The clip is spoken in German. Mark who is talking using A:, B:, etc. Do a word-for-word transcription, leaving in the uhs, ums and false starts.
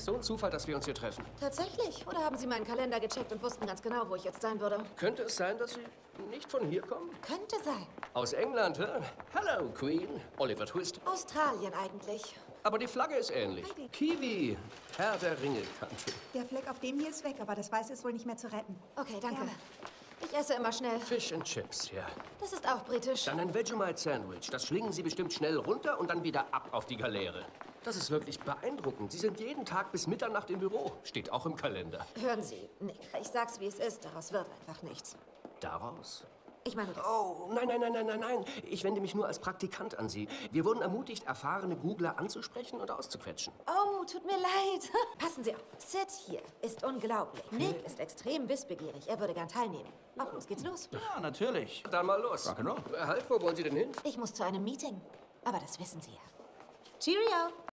A: So ein Zufall, dass wir uns hier treffen.
B: Tatsächlich? Oder haben Sie meinen Kalender gecheckt und wussten ganz genau, wo ich jetzt sein würde?
A: Könnte es sein, dass Sie nicht von hier kommen?
B: Könnte sein.
A: Aus England, hä? Hello, Queen. Oliver Twist.
B: Australien eigentlich.
A: Aber die Flagge ist ähnlich.
C: Heidi.
A: Kiwi, Herr der Ringe Country.
C: Der Fleck auf dem hier ist weg, aber das Weiße ist wohl nicht mehr zu retten.
B: Okay, danke.
C: Gerne.
B: Ich esse immer schnell.
A: Fish and Chips, ja.
B: Das ist auch britisch.
A: Dann ein Vegemite-Sandwich. Das schlingen Sie bestimmt schnell runter und dann wieder ab auf die Galeere. Das ist wirklich beeindruckend. Sie sind jeden Tag bis Mitternacht im Büro. Steht auch im Kalender.
B: Hören Sie, Nick, ich sag's, wie es ist. Daraus wird einfach nichts.
A: Daraus?
B: Ich meine, das...
A: Oh, nein, nein, nein, nein, nein, nein. Ich wende mich nur als Praktikant an Sie. Wir wurden ermutigt, erfahrene Googler anzusprechen und auszuquetschen.
B: Oh, tut mir leid. Passen Sie auf. Sid hier ist unglaublich. Nick ist extrem wissbegierig. Er würde gern teilnehmen. Auf los, geht's los.
D: Ja, natürlich.
A: Dann mal los.
D: Rock'n'Roll.
A: Halt, wo wollen Sie denn hin?
B: Ich muss zu einem Meeting. Aber das wissen Sie ja. Cheerio.